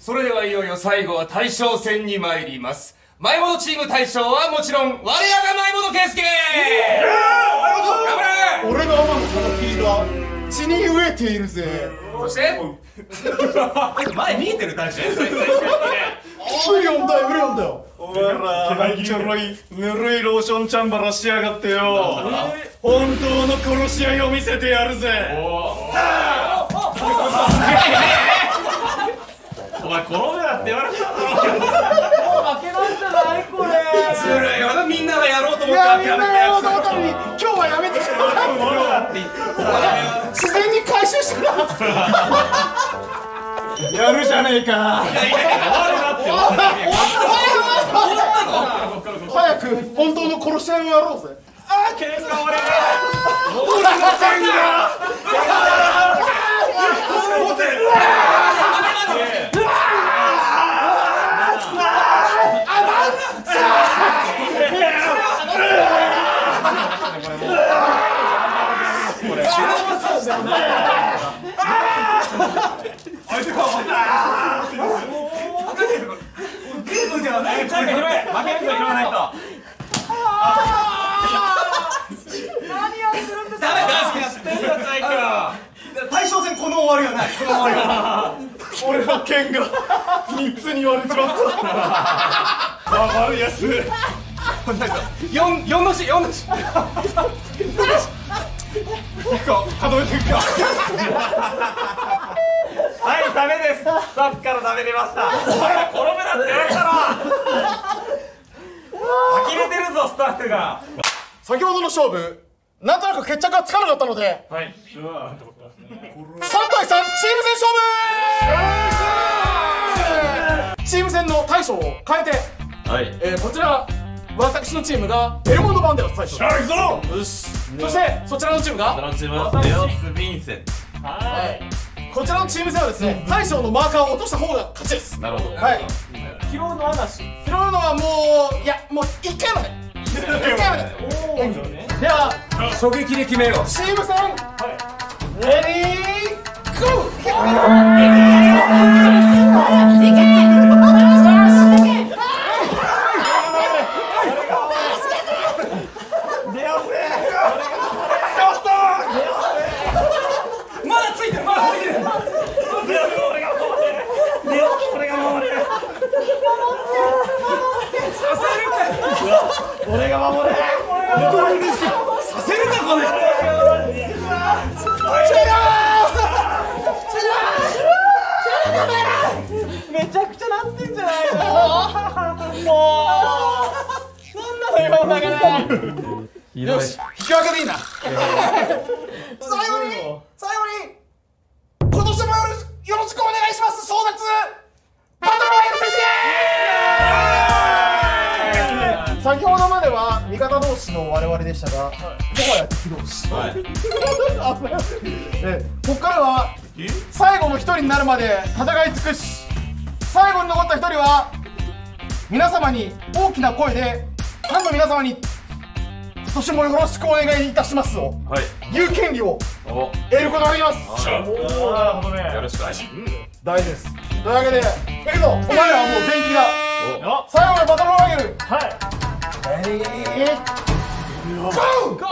それではいよいよ最後は大将戦に参ります。前本チーム大将はもちろん我らが前本圭介。頑張れ。 俺の天のこのフィールドは血に飢えているぜ。 そして前見えてる大将。 ウリオンだよ、ウリオンだよ。 お前らちょろいぬるいローションチャンバラしやがってよ。本当の殺し合いを見せてやるぜ。 お前転べだって言われただろ。 負けなんじゃないこれ。 ずるいよな、みんながやろうと思いったや、みんなやろうと思ったのに今日はやめてください。自然に回収してください。 やるじゃねえか。 早く本当の殺し合いをやろうぜ。 喧嘩俺ゲームではない。負けるぞ、拾わないと。 何やってるんですか。 ダメだ、やってんじゃないか。大将戦この終わりはない。この終わりはない。 俺の剣が3つに割れちまった。悪いやつ。 4の字、4の字。 数えていくか。 はい、ダメです。スタッフからダメ出ました。お前ら転べだって言われたろ。呆れてるぞ、スタッフが。 先ほどの勝負、なんとなく決着がつかなかったので、 はい。 3対3チーム戦勝負。チーム戦の大将を変えて、 はい。 こちら私のチームがエルモンド・バンデラス大将。 行くぞ。 よし。そしてそちらのチームが、 このチームはレオス・ヴィンセント。 はい。こちらのチーム戦はですね、大将のマーカーを落とした方が勝ちです。 なるほど。 はい。 拾うのはなし。 拾うのはもう、いや、もう1回まで。1回まで。では狙撃で決めよう。 チーム戦、レディーゴまだついてる、まだついてる。 俺が守れ。 させるかこれ。 めちゃくちゃなってんじゃないの。もうなんなのよだから。 よし、引き分けでいいな。最後に今年もよろしくお願いします。争奪バトルロイヤル選手。先ほどまでは味方同士の我々でしたが、もはや敵同士。ここからは最後の一人になるまで戦い尽くし、最後に残った一人は皆様に大きな声でファンの皆様に今年もよろしくお願いいたしますと言う権利を得ることができます。 なるほどね。よろしくお願いします。 大事です。というわけで、いくぞ、お前らはもう全員だ。最後のバトルロイヤル。はい。レディーゴー。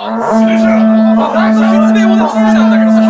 説明も好きなんだけどさ。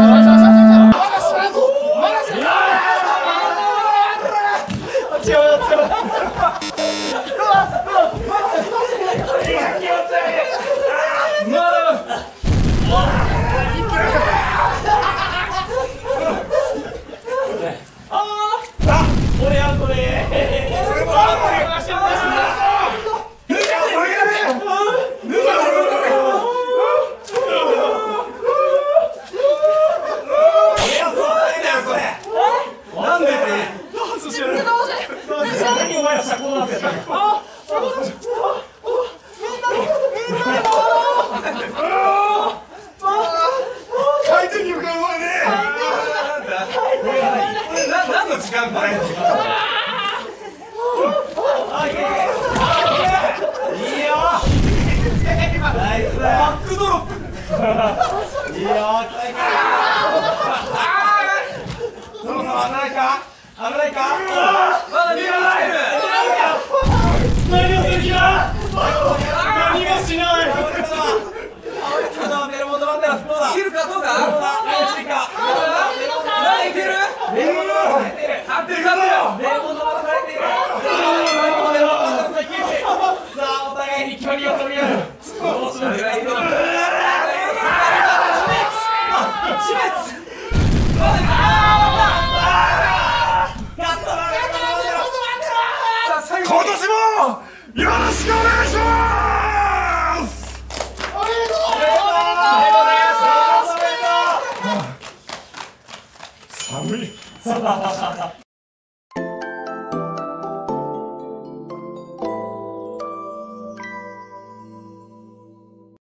何の時間これ。いいよ。ナイス。バックドロップ。いいよ。そろそろないか。 危ないか。 まだ見えない。 何をする気だ。何もしない。 ベルモンドバンデラスどうだ。 いけるかどうか。 怪しいか。 まだいける。 ベルモンドバンデラス勝ってる勝ってる。ベルモンドバンデラス勝ってる。さあお互いに距離を取り合う。どうするんだ。 今年もよろしくお願いします。寒い。